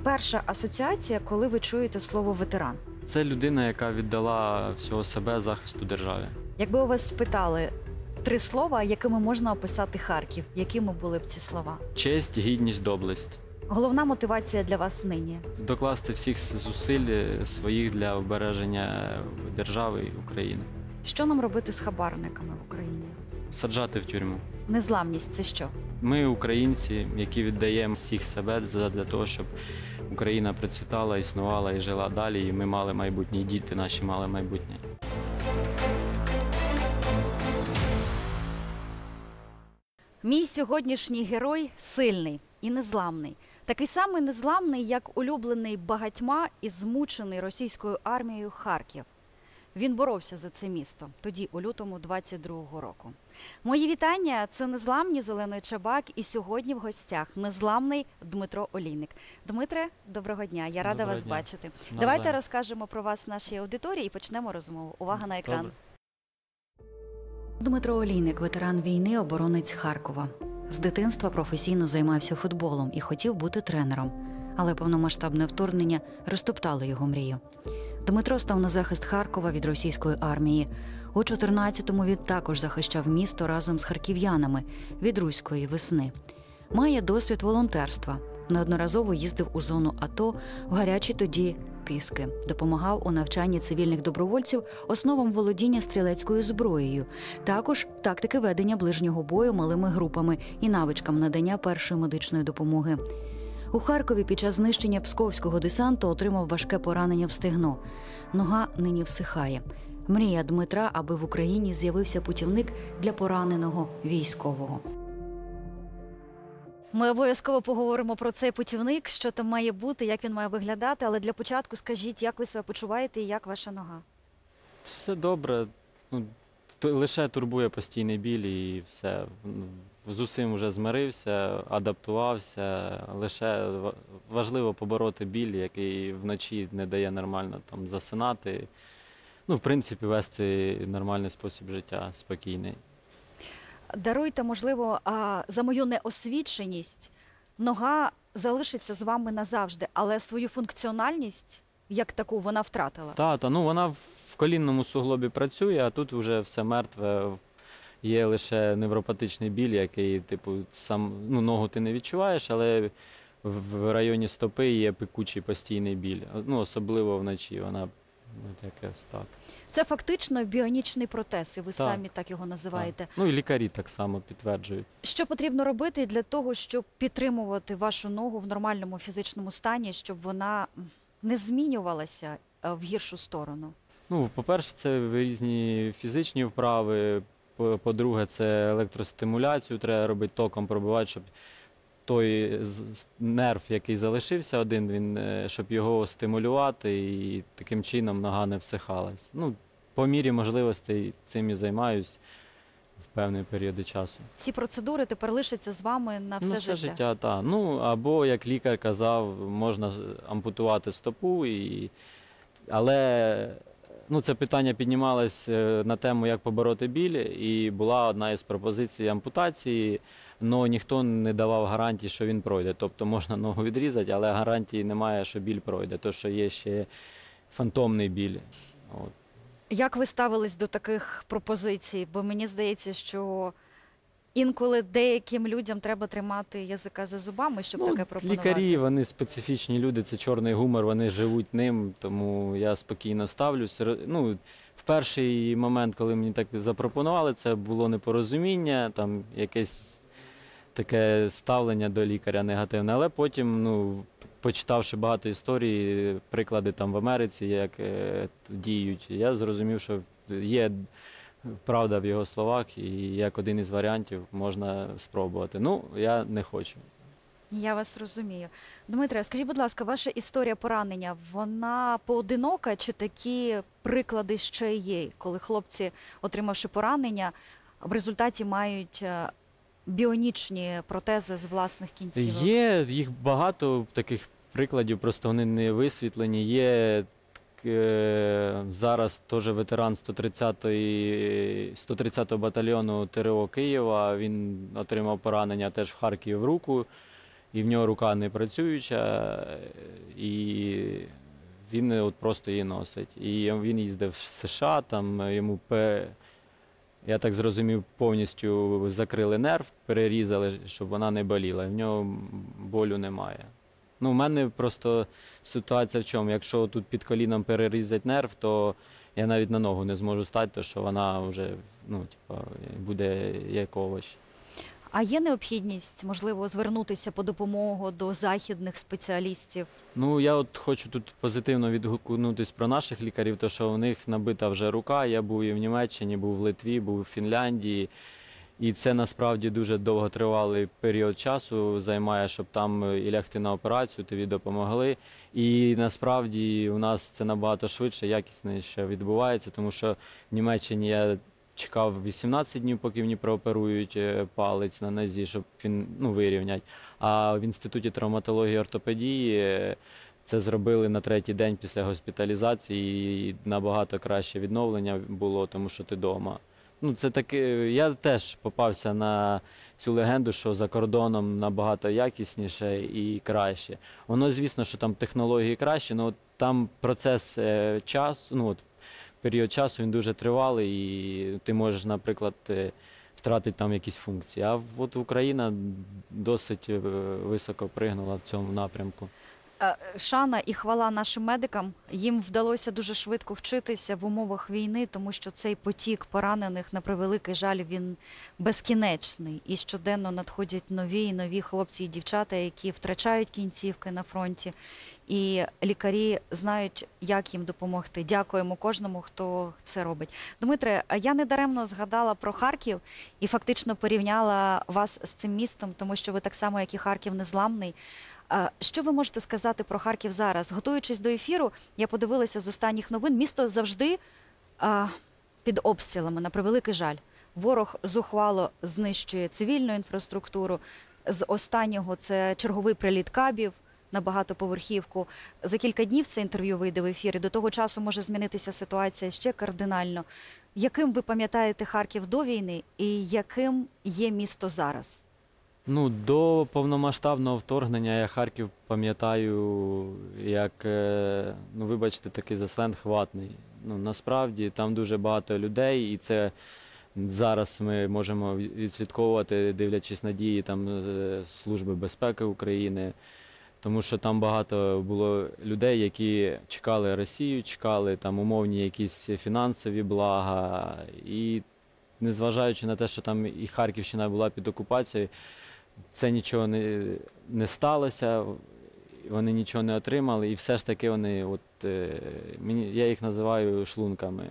перша асоціація, коли ви чуєте слово ветеран? Це людина, яка віддала всього себе захисту держави. Якби у вас спитали 3 слова, якими можна описати Харків, якими були б ці слова? Честь, гідність, доблесть. Головна мотивація для вас нині? Докласти всіх зусиль своїх для обереження держави і України. Що нам робити з хабарниками в Україні? Саджати в тюрму. Незламність – це що? Ми, українці, які віддаємо всіх себе для того, щоб Україна процвітала, існувала і жила далі, і ми мали майбутнє, і діти наші мали майбутнє. Мій сьогоднішній герой сильний і незламний. Такий самий незламний, як улюблений багатьма і змучений російською армією Харків. Він боровся за це місто, тоді, у лютому 22-го року. Мої вітання – це незламні з Оленою Чабак, і сьогодні в гостях незламний Дмитро Олійник. Дмитре, доброго дня, я рада вас бачити. Давайте розкажемо про вас нашій аудиторії і почнемо розмову. Увага на екран. Добре. Дмитро Олійник – ветеран війни, оборонець Харкова. З дитинства професійно займався футболом і хотів бути тренером. Але повномасштабне вторгнення розтоптало його мрію. Дмитро став на захист Харкова від російської армії. У 14-му він також захищав місто разом з харків'янами від руської весни. Має досвід волонтерства. Неодноразово їздив у зону АТО, в гарячі тоді Піски. Допомагав у навчанні цивільних добровольців основам володіння стрілецькою зброєю. Також тактики ведення ближнього бою малими групами і навичкам надання першої медичної допомоги. У Харкові під час знищення псковського десанту отримав важке поранення в стегно. Нога нині всихає. Мрія Дмитра, аби в Україні з'явився путівник для пораненого військового. Ми обов'язково поговоримо про цей путівник, що там має бути, як він має виглядати. Але для початку скажіть, як ви себе почуваєте і як ваша нога? Все добре. Лише турбує постійний біль і все. З усім вже змирився, адаптувався. Лише важливо побороти біль, який вночі не дає нормально там засинати. В принципі, вести нормальний спосіб життя, спокійний. Даруйте, можливо, за мою неосвіченість, нога залишиться з вами назавжди, але свою функціональність, як таку, вона втратила? Вона в колінному суглобі працює, а тут вже все мертве. Є лише невропатичний біль, який, ногу ти не відчуваєш, але в районі стопи є пекучий постійний біль. Особливо вночі, вона якась так. Це фактично біонічний протез, і ви самі так його називаєте. І лікарі так само підтверджують. Що потрібно робити для того, щоб підтримувати вашу ногу в нормальному фізичному стані, щоб вона не змінювалася в гіршу сторону? По-перше, це різні фізичні вправи. По-друге, це електростимуляцію треба робити, током пробивати, щоб той нерв, який залишився один, щоб його стимулювати і таким чином нога не всихалась. По мірі можливостей цим і займаюсь в певні періоди часу. Ці процедури тепер лишаться з вами на все життя? Все життя, так. Або, як лікар казав, можна ампутувати стопу, але це питання піднімалось на тему, як побороти біль, і була одна із пропозицій ампутації, але ніхто не давав гарантії, що він пройде. Тобто можна ногу відрізати, але гарантії немає, що біль пройде, тому що є ще фантомний біль. Як ви ставились до таких пропозицій? Бо мені здається, що інколи деяким людям треба тримати язика за зубами, щоб таке пропонувати. Лікарі, вони специфічні люди, це чорний гумор, вони живуть ним, тому я спокійно ставлюсь. В перший момент, коли мені так запропонували, це було непорозуміння, там якесь таке ставлення до лікаря негативне, але потім, почитавши багато історій, приклади там в Америці, як діють, я зрозумів, що є правда в його словах, і як один із варіантів можна спробувати. Я не хочу. Я вас розумію. Дмитре, скажіть, будь ласка, ваша історія поранення, вона поодинока чи такі приклади ще є, коли хлопці, отримавши поранення, в результаті мають біонічні протези з власних кінцівок? Є, їх багато таких прикладів, просто вони не висвітлені. Є зараз теж ветеран 130-го батальйону ТРО Києва, він отримав поранення теж в Харкові в руку. і в нього рука не працююча, і він от просто її носить. І він їздив в США, там йому, я так зрозумів, повністю закрили нерв, перерізали, щоб вона не боліла. В нього болю немає. Ну, в мене просто ситуація в чому? Якщо тут під коліном перерізати нерв, то я навіть на ногу не зможу стати, тому що вона вже, ну, типа, буде як овоч. А є необхідність, можливо, звернутися по допомогу до західних спеціалістів? Ну, я от хочу тут позитивно відгукнутися про наших лікарів, тому що у них набита вже рука. Я був і в Німеччині, був в Литві, був у Фінляндії. І це насправді дуже довготривалий період часу займає, щоб там і лягти на операцію, тобі допомогли. І насправді у нас це набагато швидше, якісніше відбувається, тому що в Німеччині я чекав 18 днів, поки мені прооперують палець на нозі, щоб він, ну, вирівняти. А в Інституті травматології і ортопедії це зробили на 3-й день після госпіталізації, і набагато краще відновлення було, тому що ти вдома. Ну, це таке, я теж попався на цю легенду, що за кордоном набагато якісніше і краще. Воно, звісно, що там технології краще, але там процес часу, ну, от, період часу він дуже тривалий, і ти можеш, наприклад, втратити там якісь функції. А от Україна досить високо пригнула в цьому напрямку. Шана і хвала нашим медикам. Їм вдалося дуже швидко вчитися в умовах війни, тому що цей потік поранених, на превеликий жаль, він безкінечний. І щоденно надходять нові і нові хлопці і дівчата, які втрачають кінцівки на фронті. І лікарі знають, як їм допомогти. Дякуємо кожному, хто це робить. Дмитре, я недаремно згадала про Харків і фактично порівняла вас з цим містом, тому що ви так само, як і Харків, незламний. Що ви можете сказати про Харків зараз? Готуючись до ефіру, я подивилася з останніх новин. Місто завжди під обстрілами, на превеликий жаль. Ворог зухвало знищує цивільну інфраструктуру. З останнього це черговий приліт кабів на багатоповерхівку. За кілька днів це інтерв'ю вийде в ефір, і до того часу може змінитися ситуація ще кардинально. Яким ви пам'ятаєте Харків до війни і яким є місто зараз? Ну, до повномасштабного вторгнення я Харків пам'ятаю як, ну, вибачте, такий за сленг, ватний. Ну, насправді там дуже багато людей, і це зараз ми можемо відслідковувати, дивлячись на дії там Служби безпеки України, тому що там багато було людей, які чекали Росію, чекали там умовні якісь фінансові блага, і незважаючи на те, що там і Харківщина була під окупацією, це нічого не сталося, вони нічого не отримали, і все ж таки вони, от, я їх називаю шлунками.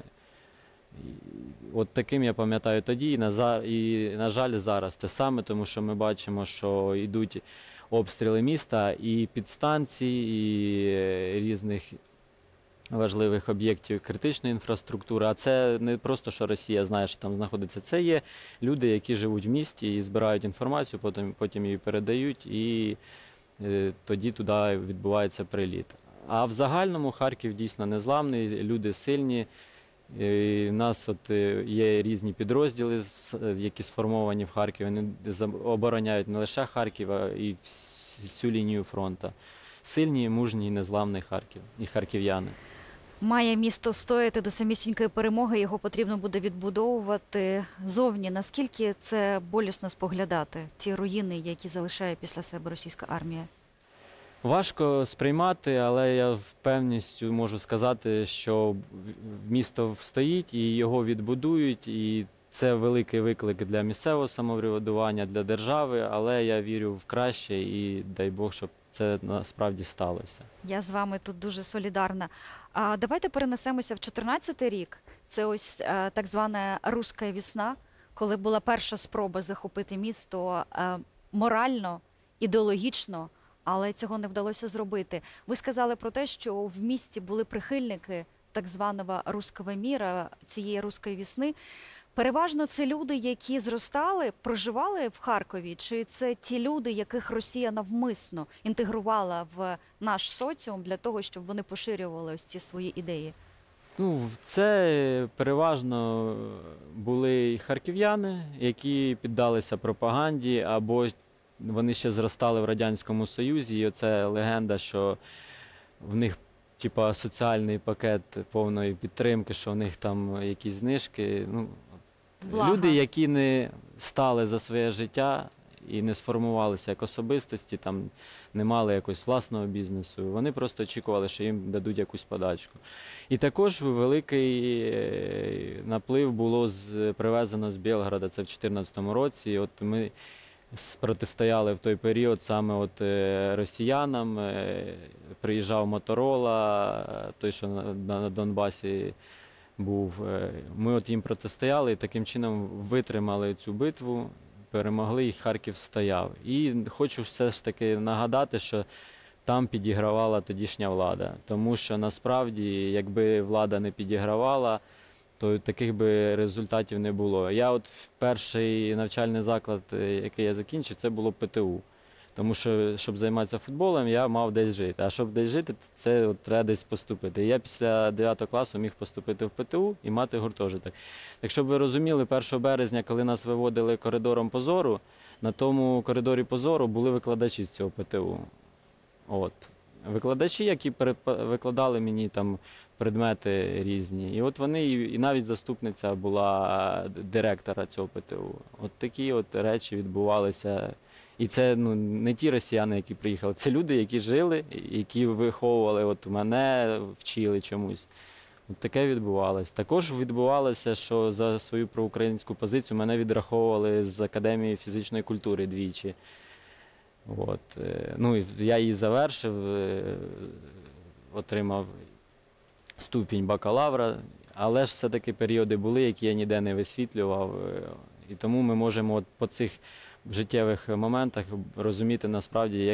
От таким я пам'ятаю тоді, і, на жаль, зараз те саме, тому що ми бачимо, що йдуть обстріли міста і підстанцій, і різних важливих об'єктів критичної інфраструктури. А це не просто, що Росія знає, що там знаходиться. Це є люди, які живуть в місті і збирають інформацію, потім її передають, і тоді туди відбувається приліт. А в загальному Харків дійсно незламний, люди сильні. У нас от є різні підрозділи, які сформовані в Харкові. Вони обороняють не лише Харків, а і всю лінію фронту. Сильні, мужні, незламний Харків і харків'яни. Має місто стояти до самісінької перемоги, його потрібно буде відбудовувати зовні. Наскільки це болісно споглядати, ті руїни, які залишає після себе російська армія? Важко сприймати, але я впевненістю можу сказати, що місто стоїть і його відбудують, і це великий виклик для місцевого самоврядування, для держави, але я вірю в краще і дай Бог, щоб це насправді сталося. Я з вами тут дуже солідарна. Давайте перенесемося в 2014 рік. Це ось так звана «Руська весна», коли була перша спроба захопити місто морально, ідеологічно, але цього не вдалося зробити. Ви сказали про те, що в місті були прихильники так званого «Руського міра», цієї «Руської весни». Переважно це люди, які зростали, проживали в Харкові, чи це ті люди, яких Росія навмисно інтегрувала в наш соціум для того, щоб вони поширювали ось ці свої ідеї? Ну, це переважно були харків'яни, які піддалися пропаганді або вони ще зростали в Радянському Союзі, і оце легенда, що в них типа соціальний пакет повної підтримки, що в них там якісь знижки. Ну, Блага. люди, які не стали за своє життя і не сформувалися як особистості, там не мали якогось власного бізнесу, вони просто очікували, що їм дадуть якусь подачку. І також великий наплив було привезено з Білгорода, це в 2014 році. І от ми протистояли в той період саме от росіянам, приїжджав Моторола, той, що на Донбасі був. Ми от їм протистояли і таким чином витримали цю битву, перемогли і Харків стояв. І хочу все ж таки нагадати, що там підігравала тодішня влада, тому що насправді, якби влада не підігравала, то таких би результатів не було. Я от перший навчальний заклад, який я закінчив, це було ПТУ. Тому що, щоб займатися футболом, я мав десь жити. А щоб десь жити, це от треба десь поступити. І я після 9 класу міг поступити в ПТУ і мати гуртожиток. Так щоб ви розуміли, 1 березня, коли нас виводили коридором Позору, на тому коридорі Позору були викладачі з цього ПТУ. От. Викладачі, які викладали мені там предмети різні. І от вони, і навіть заступниця була директора цього ПТУ. От такі от речі відбувалися. І це не ті росіяни, які приїхали, це люди, які жили, які виховували от мене, вчили чомусь. От таке відбувалося. Також відбувалося, що за свою проукраїнську позицію мене відраховували з Академії фізичної культури двічі. От. Ну, я її завершив, отримав ступінь бакалавра, але ж все-таки періоди були, які я ніде не висвітлював. І тому ми можемо от по цих життєвих моментах розуміти насправді,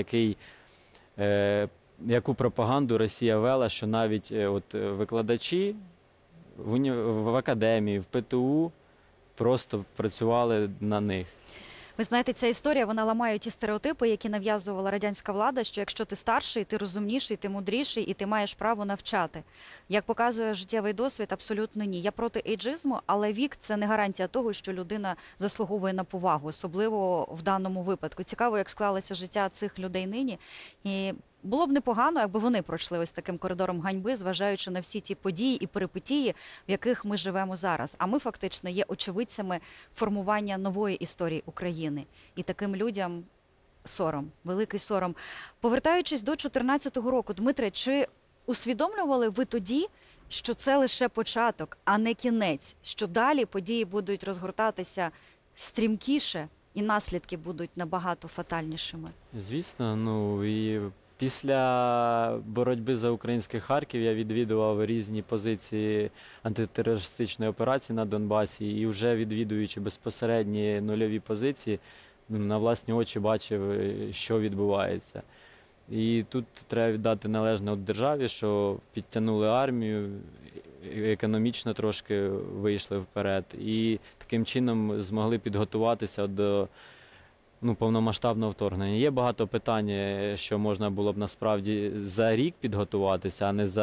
яку пропаганду Росія вела, що навіть от викладачі в академії, в ПТУ просто працювали на них. Ви знаєте, ця історія, вона ламає ті стереотипи, які нав'язувала радянська влада, що якщо ти старший, ти розумніший, ти мудріший і ти маєш право навчати. Як показує життєвий досвід, абсолютно ні. Я проти ейджизму, але вік – це не гарантія того, що людина заслуговує на повагу, особливо в даному випадку. Цікаво, як склалося життя цих людей нині. І було б непогано, якби вони пройшли ось таким коридором ганьби, зважаючи на всі ті події і перипетії, в яких ми живемо зараз. А ми фактично є очевидцями формування нової історії України. І таким людям сором, великий сором. Повертаючись до 2014 року, Дмитре, чи усвідомлювали ви тоді, що це лише початок, а не кінець, що далі події будуть розгортатися стрімкіше і наслідки будуть набагато фатальнішими? Звісно, і після боротьби за український Харків я відвідував різні позиції антитерористичної операції на Донбасі і вже відвідуючи безпосередні нульові позиції, на власні очі бачив, що відбувається. І тут треба віддати належне от державі, що підтягнули армію, економічно трошки вийшли вперед і таким чином змогли підготуватися до повномасштабного вторгнення. Є багато питань, що можна було б насправді за рік підготуватися,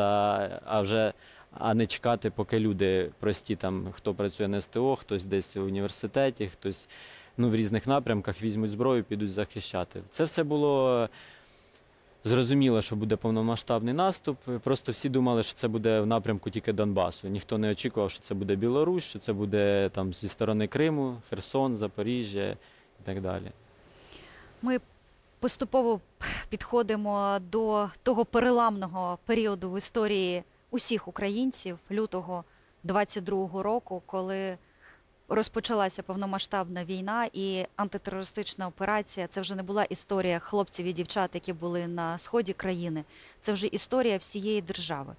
а не чекати, поки люди прості, там, хто працює на СТО, хтось десь в університеті, хтось в різних напрямках візьмуть зброю, підуть захищати. Це все було зрозуміло, що буде повномасштабний наступ. Просто всі думали, що це буде в напрямку тільки Донбасу. Ніхто не очікував, що це буде Білорусь, що це буде там зі сторони Криму, Херсон, Запоріжжя і так далі. Ми поступово підходимо до того переламного періоду в історії усіх українців, лютого 22-го року, коли розпочалася повномасштабна війна і антитерористична операція. Це вже не була історія хлопців і дівчат, які були на сході країни. Це вже історія всієї держави.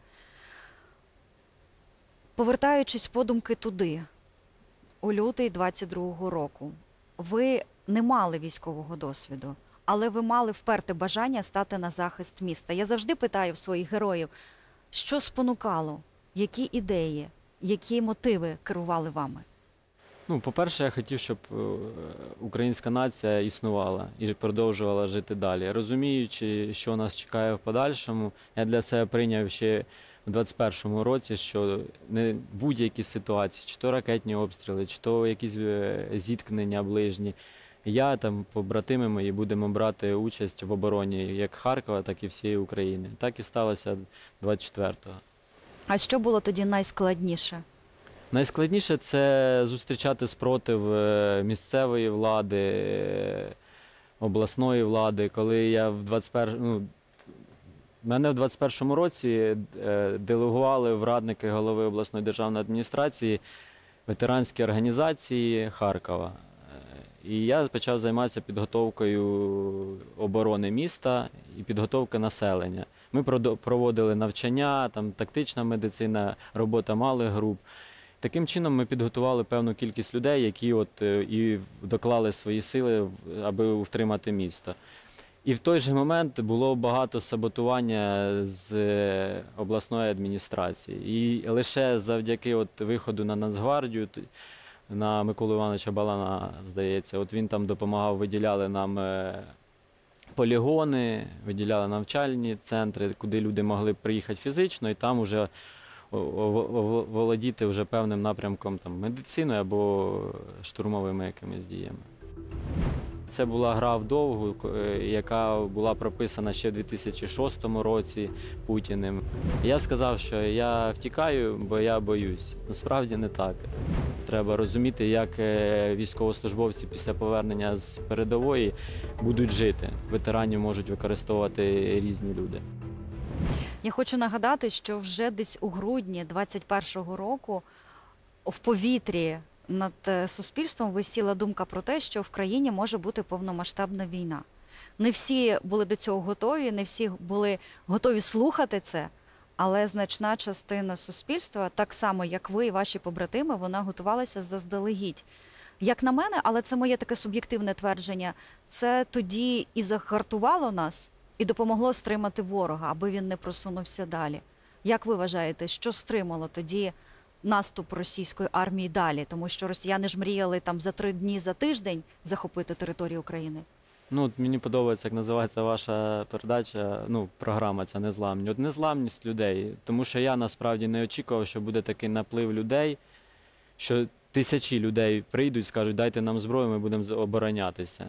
Повертаючись подумки туди, у лютий 22-го року, ви не мали військового досвіду, але ви мали вперте бажання стати на захист міста. Я завжди питаю в своїх героїв, що спонукало, які ідеї, які мотиви керували вами? По-перше, я хотів, щоб українська нація існувала і продовжувала жити далі. Розуміючи, що нас чекає в подальшому, я для себе прийняв ще в 21-му році, що не будь-які ситуації, чи то ракетні обстріли, чи то якісь зіткнення ближні, Я там, побратими мої, будемо брати участь в обороні як Харкова, так і всієї України. Так і сталося 24-го. А що було тоді найскладніше? Найскладніше – це зустрічати спротив місцевої влади, обласної влади. Коли я мене в 21-му році делегували в радники голови обласної державної адміністрації ветеранські організації Харкова. І я почав займатися підготовкою оборони міста і підготовки населення. Ми проводили навчання, там, тактична медицина, робота малих груп. Таким чином ми підготували певну кількість людей, які і доклали свої сили, аби втримати місто. І в той же момент було багато саботування з обласної адміністрації. І лише завдяки виходу на Нацгвардію, на Миколу Івановича Балана, здається, він там допомагав, виділяли нам полігони, виділяли навчальні центри, куди люди могли приїхати фізично і там вже володіти вже певним напрямком медициною або штурмовими якимись діями. Це була гра вдовгу, яка була прописана ще в 2006 році Путіним. Я сказав, що я втікаю, бо я боюсь. Насправді не так. Треба розуміти, як військовослужбовці після повернення з передової будуть жити. Ветеранів можуть використовувати різні люди. Я хочу нагадати, що вже десь у грудні 21-го року в повітрі над суспільством висіла думка про те, що в країні може бути повномасштабна війна. Не всі були до цього готові, не всі були готові слухати це, але значна частина суспільства, так само як ви і ваші побратими, вона готувалася заздалегідь. Як на мене, але це моє таке суб'єктивне твердження, це тоді і загартувало нас, і допомогло стримати ворога, аби він не просунувся далі. Як ви вважаєте, що стримало тоді наступ російської армії далі? Тому що росіяни ж мріяли там за 3 дні, за тиждень захопити територію України. Мені подобається, як називається ваша передача, програма ця «Незламні». Незламність людей, тому що я насправді не очікував, що буде такий наплив людей, що тисячі людей прийдуть і скажуть, дайте нам зброю, ми будемо оборонятися.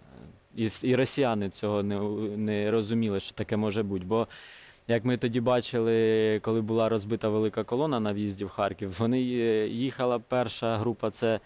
І росіяни цього не розуміли, що таке може бути. Бо, як ми тоді бачили, коли була розбита велика колона на в'їзді в Харків, їхала перша група – це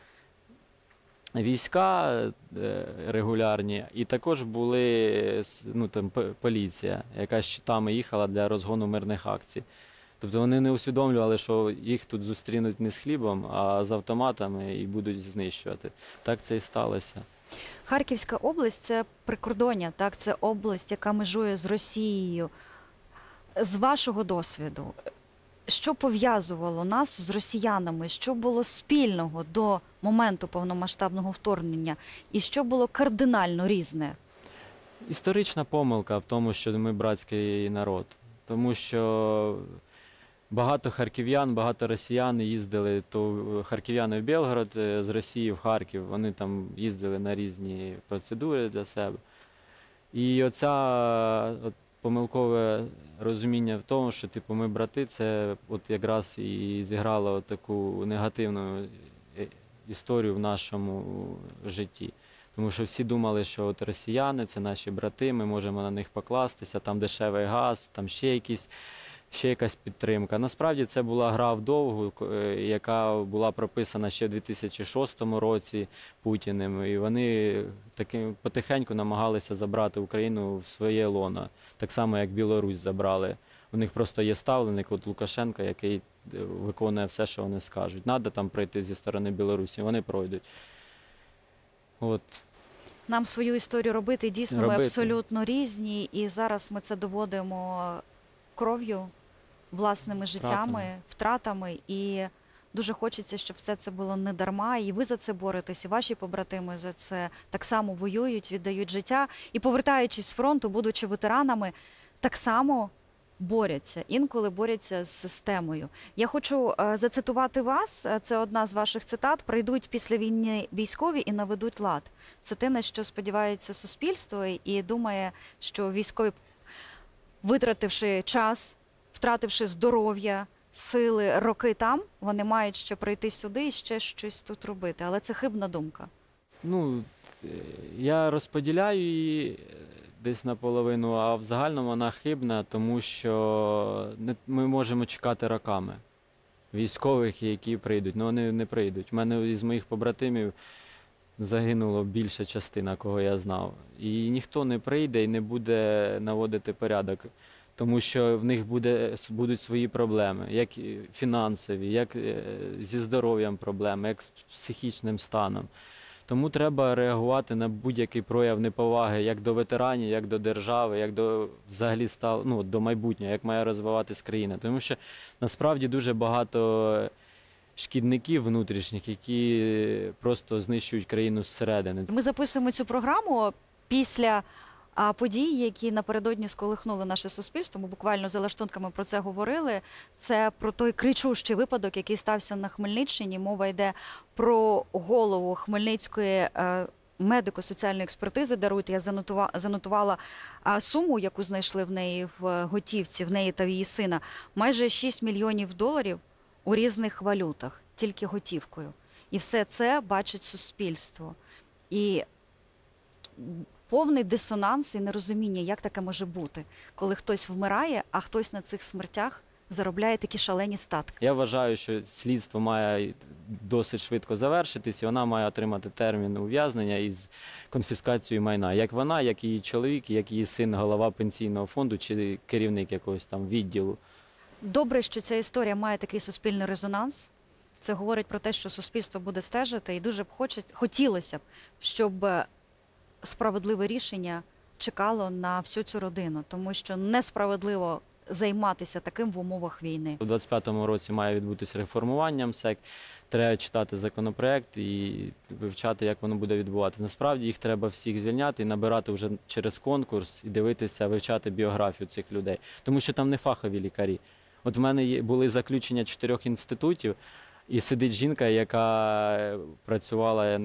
війська регулярні, і також були поліція, яка з щитами їхала для розгону мирних акцій. Тобто вони не усвідомлювали, що їх тут зустрінуть не з хлібом, а з автоматами і будуть знищувати. Так це і сталося. Харківська область – це прикордоння, так? Це область, яка межує з Росією. З вашого досвіду, що пов'язувало нас з росіянами? Що було спільного до моменту повномасштабного вторгнення? І що було кардинально різне? Історична помилка в тому, що ми братський народ. Тому що багато харків'ян, багато росіян їздили, то харків'яни в Білгород, з Росії в Харків, вони там їздили на різні процедури для себе. І оця помилкове розуміння в тому, що ми брати, це якраз і зіграло таку негативну історію в нашому житті. Тому що всі думали, що росіяни – це наші брати, ми можемо на них покластися, там дешевий газ, там ще якась підтримка. Насправді це була гра вдовгу, яка була прописана ще в 2006 році Путіним, і вони потихеньку намагалися забрати Україну в своє лоно, так само як Білорусь забрали. У них просто є ставленик Лукашенка, який виконує все, що вони скажуть. Треба там пройти зі сторони Білорусі, вони пройдуть. Нам свою історію робити, дійсно, ми абсолютно різні, і зараз ми це доводимо кров'ю, власними життями, втратами, і дуже хочеться, щоб все це було не дарма, і ви за це боретесь, і ваші побратими за це так само воюють, віддають життя, і повертаючись з фронту, будучи ветеранами, так само борються, інколи борються з системою. Я хочу зацитувати вас, це одна з ваших цитат: «Прийдуть після війни військові і наведуть лад». Це те, на що сподівається суспільство, і думає, що військові, витративши час, втративши здоров'я, сили, роки там, вони мають ще прийти сюди і ще щось тут робити. Але це хибна думка. я розподіляю її десь наполовину, а в загальному вона хибна, тому що ми можемо чекати роками військових, які прийдуть. Ну, вони не прийдуть. У мене із моїх побратимів загинуло більша частина, кого я знав. І ніхто не прийде і не буде наводити порядок, тому що в них будуть свої проблеми, як фінансові, як зі здоров'ям проблеми, як з психічним станом. Тому треба реагувати на будь-який прояв неповаги як до ветеранів, як до держави, як до взагалі до майбутнього, як має розвиватись країна. Тому що насправді дуже багато шкідників внутрішніх, які просто знищують країну зсередини. Ми записуємо цю програму після подій, які напередодні сколихнули наше суспільство. Ми буквально за лаштунками про це говорили. Це про той кричущий випадок, який стався на Хмельниччині. Мова йде про голову Хмельницької медико-соціальної експертизи. Даруйте, я занотувала суму, яку знайшли в неї в готівці, в неї та в її сина. Майже 6 мільйонів доларів у різних валютах, тільки готівкою. І все це бачить суспільство. І повний дисонанс і нерозуміння, як таке може бути, коли хтось вмирає, а хтось на цих смертях заробляє такі шалені статки. Я вважаю, що слідство має досить швидко завершитись, і вона має отримати термін ув'язнення із конфіскацією майна. Як вона, як її чоловік, як її син, голова пенсійного фонду чи керівник якогось там відділу. Добре, що ця історія має такий суспільний резонанс. Це говорить про те, що суспільство буде стежити, і дуже хотілося б, щоб справедливе рішення чекало на всю цю родину, тому що несправедливо займатися таким в умовах війни. У 25-му році має відбутися реформування МСЕК. Треба читати законопроект і вивчати, як воно буде відбуватися. Насправді їх треба всіх звільняти і набирати вже через конкурс, і дивитися, вивчати біографію цих людей. Тому що там не фахові лікарі. От в мене були заключення 4 інститутів, і сидить жінка, яка працювала,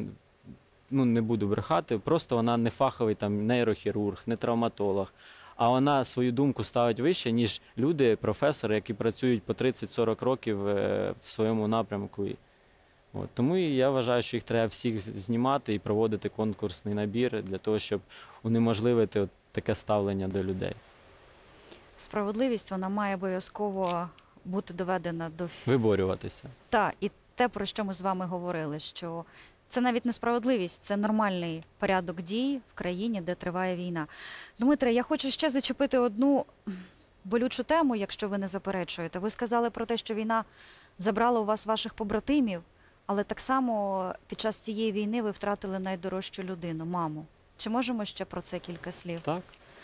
не буду брехати, просто вона не фаховий там нейрохірург, не травматолог. А вона свою думку ставить вище, ніж люди, професори, які працюють по 30-40 років в своєму напрямку. Тому я вважаю, що їх треба всіх знімати і проводити конкурсний набір для того, щоб унеможливити таке ставлення до людей. Справедливість, вона має обов'язково бути доведена до Виборюватися. Так, і те, про що ми з вами говорили, що це навіть не справедливість, це нормальний порядок дій в країні, де триває війна. Дмитре, я хочу ще зачепити одну болючу тему, якщо ви не заперечуєте. Ви сказали про те, що війна забрала у вас ваших побратимів, але так само під час цієї війни ви втратили найдорожчу людину – маму. Чи можемо ще про це кілька слів? Так.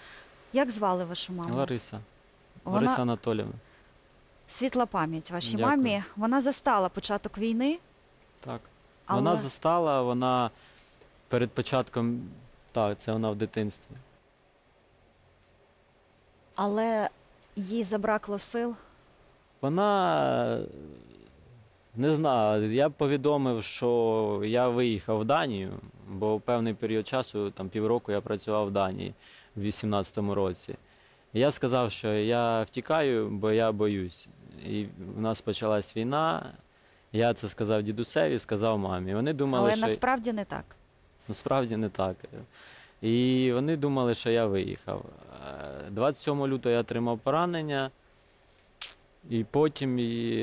Як звали вашу маму? Лариса. Вона... Лариса Анатоліївна. Світла пам'ять вашій Дякую. мамі. Вона застала початок війни. Так. Але... Вона застала, вона перед початком, так, це вона в дитинстві. Але їй забракло сил. Вона, не знаю, я повідомив, що я виїхав в Данію, бо певний період часу, там півроку я працював в Данії в 18-му році. І я сказав, що я втікаю, бо я боюсь. І в нас почалась війна. Я це сказав дідусеві, сказав мамі. Вони думали, але що... насправді не так. Насправді не так. І вони думали, що я виїхав. 27 лютого я отримав поранення, і потім,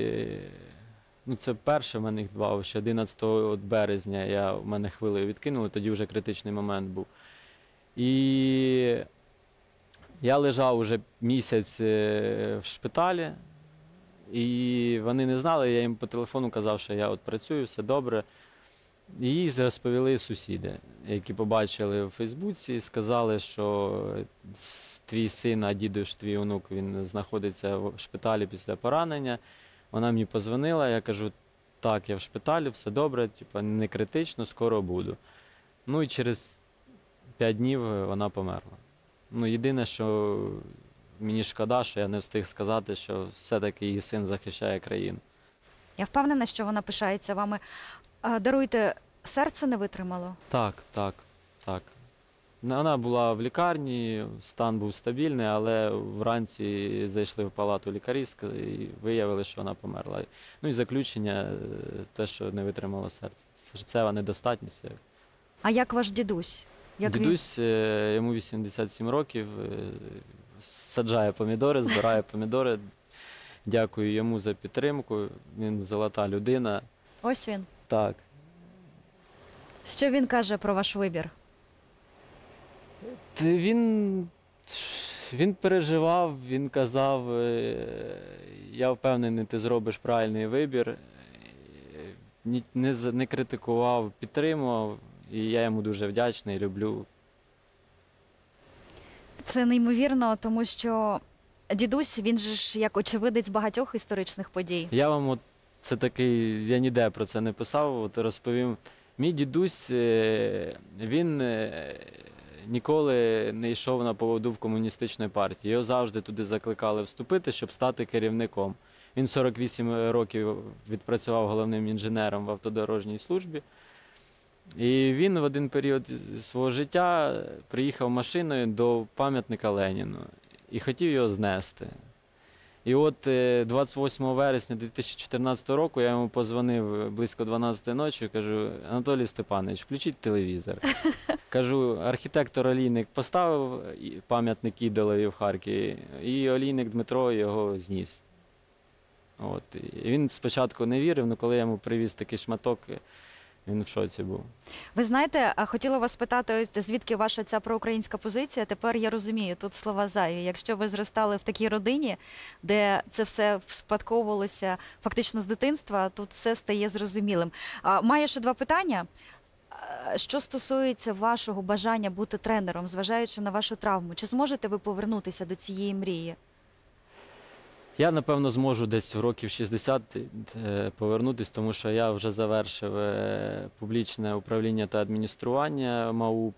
це перше в мене їх два, ще 11 березня в мене хвилею відкинули, тоді вже критичний момент був. І я лежав уже місяць в шпиталі, і вони не знали, я їм по телефону казав, що я працюю, все добре. І їй розповіли сусіди, які побачили у Фейсбуці, сказали, що твій син, а дідусь, твій онук, він знаходиться в шпиталі після поранення. Вона мені подзвонила, я кажу, так, я в шпиталі, все добре, не критично, скоро буду. І через 5 днів вона померла. Єдине, що мені шкода, що я не встиг сказати, що все-таки її син захищає країну. Я впевнена, що вона пишається вами. Даруйте, серце не витримало? Так. Вона була в лікарні, стан був стабільний, але вранці зайшли в палату лікарі і виявили, що вона померла. І заключення те, що не витримало серце. Серцева недостатність. А як ваш дідусь? Як він? Дідусь, йому 87 років, саджає помідори, збирає помідори. Дякую йому за підтримку. Він золота людина. Ось він. Так. Що він каже про ваш вибір? Він переживав, він казав, я впевнений, ти зробиш правильний вибір. Не критикував, підтримував, і я йому дуже вдячний, люблю. Це неймовірно, тому що дідусь, він же ж як очевидець багатьох історичних подій. Я вам це такий, я ніде про це не писав, розповім. Мій дідусь, він ніколи не йшов на поводу в комуністичної партії. Його завжди туди закликали вступити, щоб стати керівником. Він 48 років відпрацював головним інженером в автодорожній службі. І він в один період свого життя приїхав машиною до пам'ятника Леніну і хотів його знести. І от 28 вересня 2014 року я йому позвонив близько 12 ночі і кажу: Анатолій Степанович, включіть телевізор. Кажу, архітектор Олійник поставив пам'ятник ідолові в Харкові, і Олійник Дмитро його зніс. От. І він спочатку не вірив, але коли я йому привіз такий шматок, він в шоці був. Ви знаєте, хотіла вас питати, ось звідки ваша ця проукраїнська позиція? Тепер я розумію, тут слова зайві. Якщо ви зростали в такій родині, де це все спадковувалося фактично з дитинства, тут все стає зрозумілим. Маю ще два питання. Що стосується вашого бажання бути тренером, зважаючи на вашу травму, чи зможете ви повернутися до цієї мрії? Я, напевно, зможу десь в років 60 повернутися, тому що я вже завершив публічне управління та адміністрування МАУП,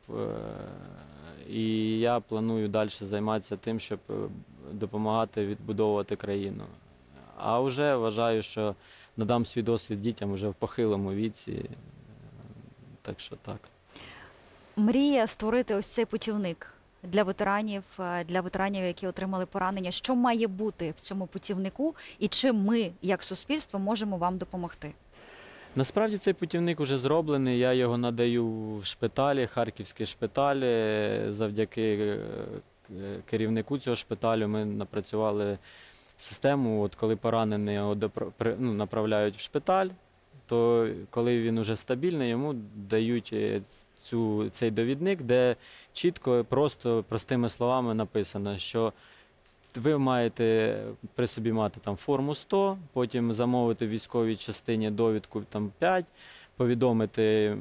і я планую далі займатися тим, щоб допомагати відбудовувати країну. А вже вважаю, що надам свій досвід дітям вже в похилому віці, так що так. Мрія створити ось цей путівник для ветеранів, які отримали поранення. Що має бути в цьому путівнику і чим ми, як суспільство, можемо вам допомогти? Насправді цей путівник вже зроблений, я його надаю в шпиталі, Харківський шпиталь. Завдяки керівнику цього шпиталю ми напрацювали систему, от коли поранений його направляють в шпиталь, то коли він вже стабільний, йому дають цей довідник, де чітко, просто простими словами написано, що ви маєте при собі мати там форму 100, потім замовити в військовій частині довідку там 5, повідомити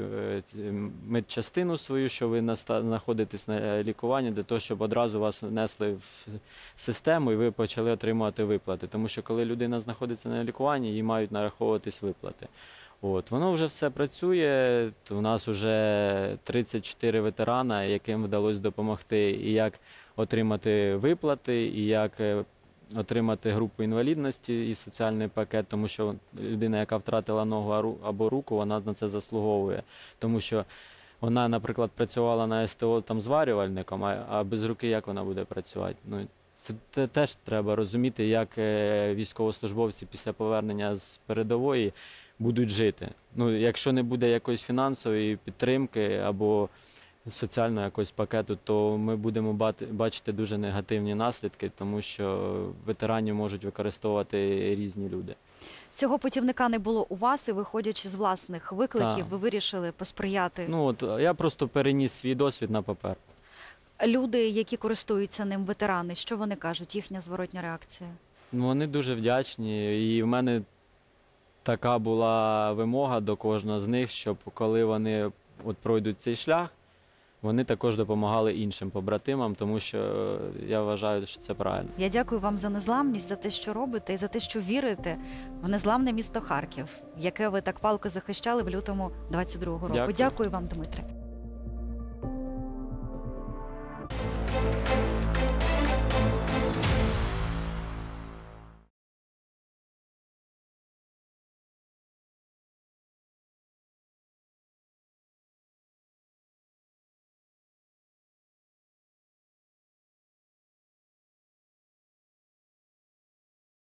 медчастину свою, що ви знаходитесь на лікуванні, для того, щоб одразу вас внесли в систему і ви почали отримувати виплати. Тому що коли людина знаходиться на лікуванні, їй мають нараховуватись виплати. От, воно вже все працює, у нас вже 34 ветерана, яким вдалося допомогти, і як отримати виплати, і як отримати групу інвалідності і соціальний пакет, тому що людина, яка втратила ногу або руку, вона на це заслуговує. Тому що вона, наприклад, працювала на СТО там зварювальником, а без руки як вона буде працювати? Ну, це теж треба розуміти, як військовослужбовці після повернення з передової будуть жити. Ну, якщо не буде якоїсь фінансової підтримки або соціального якогось пакету, то ми будемо бачити дуже негативні наслідки, тому що ветеранів можуть використовувати різні люди. Цього путівника не було у вас, і виходячи з власних викликів, Так. ви вирішили посприяти. Ну, от, я просто переніс свій досвід на папер. Люди, які користуються ним, ветерани, що вони кажуть, їхня зворотня реакція? Ну, вони дуже вдячні, і в мене така була вимога до кожного з них, щоб коли вони от пройдуть цей шлях, вони також допомагали іншим побратимам, тому що я вважаю, що це правильно. Я дякую вам за незламність, за те, що робите, і за те, що вірите в незламне місто Харків, яке ви так палко захищали в лютому 22-го року. Дякую. Дякую вам, Дмитре.